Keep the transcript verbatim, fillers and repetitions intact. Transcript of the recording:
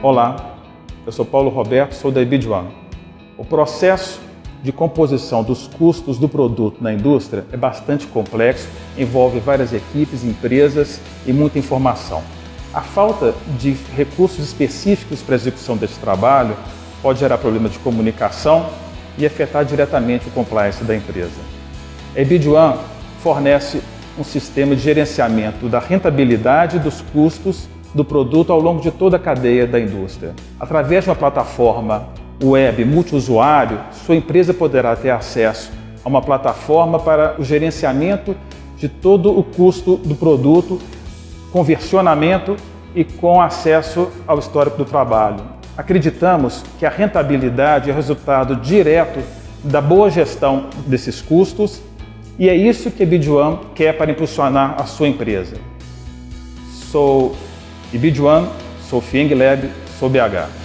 Olá, eu sou Paulo Roberto, sou da Ibiduan. O processo de composição dos custos do produto na indústria é bastante complexo, envolve várias equipes, empresas e muita informação. A falta de recursos específicos para a execução desse trabalho pode gerar problema de comunicação e afetar diretamente o compliance da empresa. A Ibiduan fornece um sistema de gerenciamento da rentabilidade dos custos do produto ao longo de toda a cadeia da indústria. Através de uma plataforma web multiusuário, sua empresa poderá ter acesso a uma plataforma para o gerenciamento de todo o custo do produto, com versionamento e com acesso ao histórico do trabalho. Acreditamos que a rentabilidade é resultado direto da boa gestão desses custos e é isso que a Ibiduan quer para impulsionar a sua empresa. Sou Ibiduan, sou Fieng Lab, sou B H.